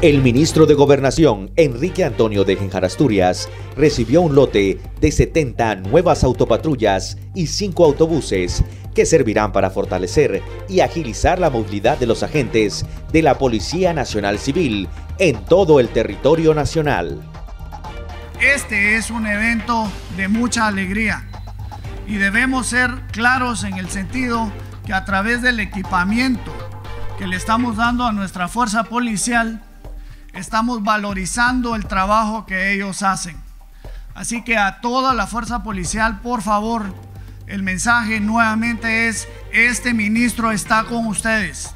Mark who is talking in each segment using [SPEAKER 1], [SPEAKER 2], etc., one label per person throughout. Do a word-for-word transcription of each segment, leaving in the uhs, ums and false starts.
[SPEAKER 1] El ministro de Gobernación, Enrique Antonio de Génjar Asturias, recibió un lote de setenta nuevas autopatrullas y cinco autobuses que servirán para fortalecer y agilizar la movilidad de los agentes de la Policía Nacional Civil en todo el territorio nacional.
[SPEAKER 2] Este es un evento de mucha alegría y debemos ser claros en el sentido que a través del equipamiento que le estamos dando a nuestra fuerza policial, estamos valorizando el trabajo que ellos hacen. Así que a toda la fuerza policial, por favor, el mensaje nuevamente es: este ministro está con ustedes.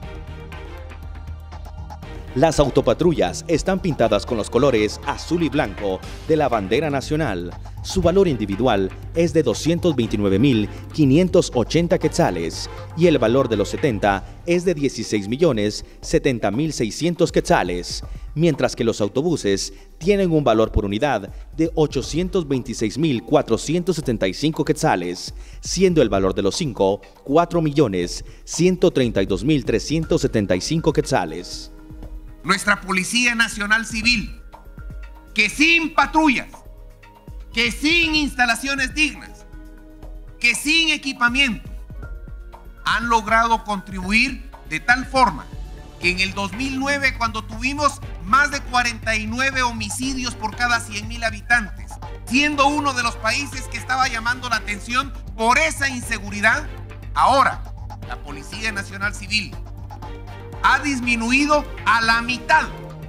[SPEAKER 1] Las autopatrullas están pintadas con los colores azul y blanco de la bandera nacional. Su valor individual es de doscientos veintinueve mil quinientos ochenta quetzales y el valor de los setenta es de dieciséis millones setenta mil seiscientos quetzales, mientras que los autobuses tienen un valor por unidad de ochocientos veintiséis mil cuatrocientos setenta y cinco quetzales, siendo el valor de los cinco cuatro millones ciento treinta y dos mil trescientos setenta y cinco quetzales.
[SPEAKER 3] Nuestra Policía Nacional Civil, que sin patrullas, que sin instalaciones dignas, que sin equipamiento, han logrado contribuir de tal forma que en el dos mil nueve, cuando tuvimos más de cuarenta y nueve homicidios por cada cien mil habitantes, siendo uno de los países que estaba llamando la atención por esa inseguridad, ahora la Policía Nacional Civil ha disminuido a la mitad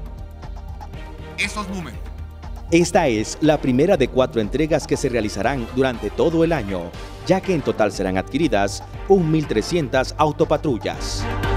[SPEAKER 3] esos números.
[SPEAKER 1] Esta es la primera de cuatro entregas que se realizarán durante todo el año, ya que en total serán adquiridas mil trescientas autopatrullas.